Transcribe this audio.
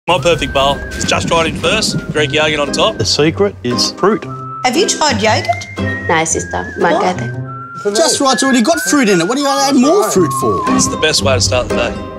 My perfect bowl is just right in first, Greek yogurt on top. The secret is fruit. Have you tried yogurt? No, sister. Marquete. Just right's already got fruit in it. What do you add more fruit for? It's the best way to start the day.